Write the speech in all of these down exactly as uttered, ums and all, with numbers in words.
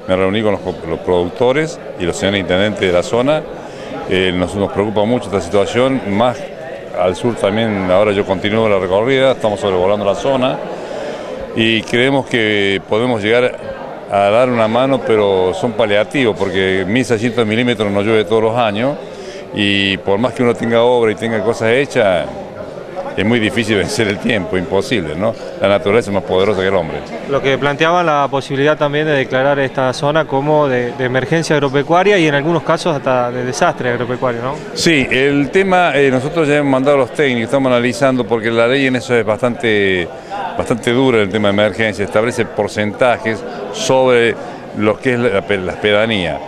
me reuní con los, los productores y los señores intendentes de la zona. Eh, nos, nos preocupa mucho esta situación, más al sur también. Ahora yo continúo la recorrida, estamos sobrevolando la zona y creemos que podemos llegar a dar una mano, pero son paliativos, porque mil seiscientos milímetros no llueve todos los años y por más que uno tenga obra y tenga cosas hechas, es muy difícil vencer el tiempo, imposible, ¿no? La naturaleza es más poderosa que el hombre. Lo que planteaba la posibilidad también de declarar esta zona como de, de emergencia agropecuaria y en algunos casos hasta de desastre agropecuario, ¿no? Sí, el tema, eh, nosotros ya hemos mandado a los técnicos, estamos analizando, porque la ley en eso es bastante, bastante dura, el tema de emergencia, establece porcentajes sobre lo que es la, la pedanía.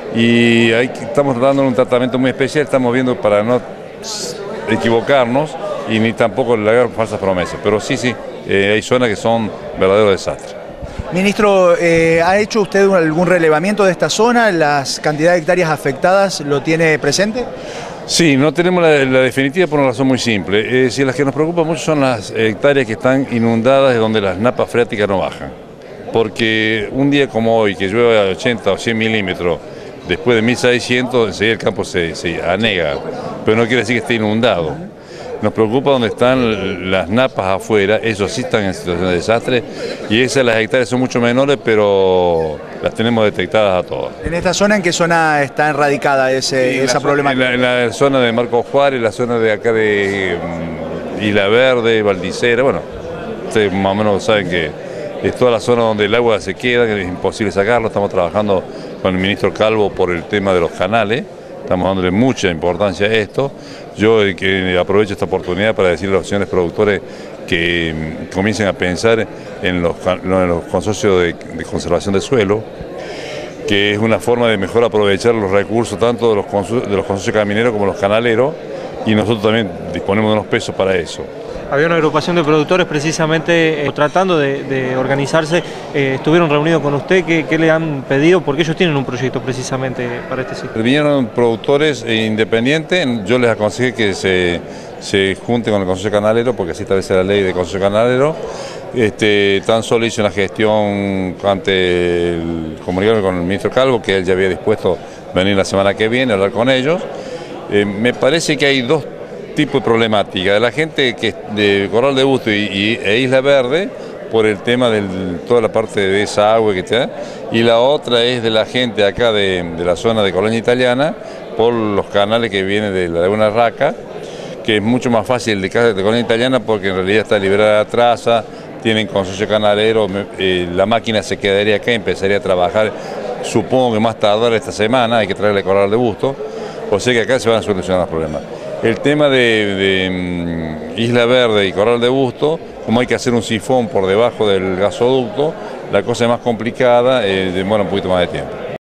Y ahí estamos dando un tratamiento muy especial, estamos viendo para no equivocarnos y ni tampoco le hagan falsas promesas, pero sí, sí, eh, hay zonas que son verdaderos desastres. Ministro, eh, ¿ha hecho usted algún relevamiento de esta zona? ¿Las cantidades de hectáreas afectadas lo tiene presente? Sí, no tenemos la, la definitiva por una razón muy simple. Es decir, las que nos preocupan mucho son las hectáreas que están inundadas, donde las napas freáticas no bajan. Porque un día como hoy, que llueve a ochenta o cien milímetros, después de mil seiscientos, enseguida el campo se, se anega, pero no quiere decir que esté inundado. Nos preocupa donde están las napas afuera, esos sí están en situación de desastre y esas las hectáreas son mucho menores, pero las tenemos detectadas a todas. ¿En esta zona en qué zona está erradicada ese, esa problemática? En la, en la zona de Marcos Juárez, la zona de acá de um, Isla Verde, Valdicera, bueno, ustedes más o menos saben que es toda la zona donde el agua se queda, que es imposible sacarlo. Estamos trabajando con el ministro Calvo por el tema de los canales. Estamos dándole mucha importancia a esto. Yo que aprovecho esta oportunidad para decirle a los señores productores que comiencen a pensar en los, en los consorcios de, de conservación de suelo, que es una forma de mejor aprovechar los recursos tanto de los, de los consorcios camineros como los canaleros, y nosotros también disponemos de unos pesos para eso. Había una agrupación de productores precisamente eh, tratando de, de organizarse, eh, estuvieron reunidos con usted, ¿qué, ¿qué le han pedido? Porque ellos tienen un proyecto precisamente para este sitio. Vinieron productores independientes, yo les aconsejé que se, se junten con el Consorcio Canalero, porque así establece la ley de Consorcio Canalero. Este, tan solo hice una gestión ante el comunicarme con el ministro Calvo, que él ya había dispuesto venir la semana que viene a hablar con ellos. Eh, me parece que hay dos tipo de problemática de la gente que de Corral de Busto y, y, e Isla Verde por el tema de toda la parte de esa agua que está, y la otra es de la gente acá de, de la zona de Colonia Italiana por los canales que vienen de la Laguna Raca, que es mucho más fácil de, de Colonia Italiana porque en realidad está liberada la traza, tienen consorcio canalero, eh, la máquina se quedaría acá y empezaría a trabajar, supongo que más tardar esta semana, hay que traerle Corral de Busto, o sea que acá se van a solucionar los problemas. El tema de, de Isla Verde y Corral de Busto, como hay que hacer un sifón por debajo del gasoducto, la cosa es más complicada, eh, demora un poquito más de tiempo.